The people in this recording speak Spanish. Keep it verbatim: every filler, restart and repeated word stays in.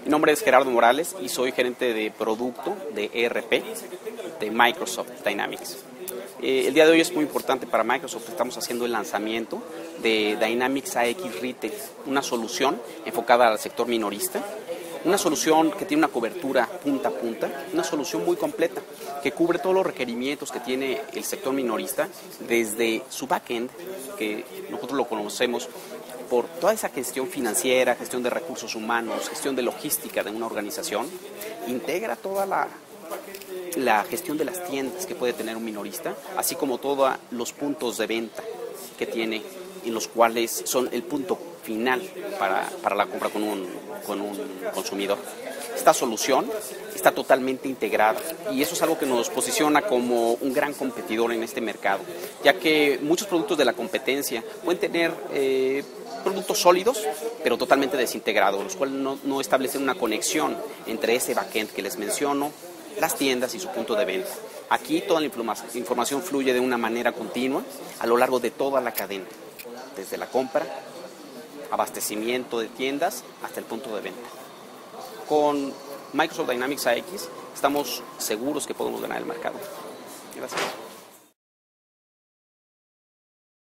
Mi nombre es Gerardo Morales y soy gerente de producto de E R P de Microsoft Dynamics. Eh, el día de hoy es muy importante para Microsoft. Estamos haciendo el lanzamiento de Dynamics A X Retail, una solución enfocada al sector minorista, una solución que tiene una cobertura punta a punta, una solución muy completa que cubre todos los requerimientos que tiene el sector minorista desde su backend, que nosotros lo conocemos por toda esa gestión financiera, gestión de recursos humanos, gestión de logística de una organización, integra toda la, la gestión de las tiendas que puede tener un minorista, así como todos los puntos de venta que tiene, en los cuales son el punto final para, para la compra con un, con un consumidor. Esta solución está totalmente integrada y eso es algo que nos posiciona como un gran competidor en este mercado, ya que muchos productos de la competencia pueden tener eh, productos sólidos, pero totalmente desintegrados, los cuales no, no establecen una conexión entre ese backend que les menciono, las tiendas y su punto de venta. Aquí toda la información fluye de una manera continua a lo largo de toda la cadena, desde la compra, abastecimiento de tiendas hasta el punto de venta. Con Microsoft Dynamics A X estamos seguros que podemos ganar el mercado. Gracias.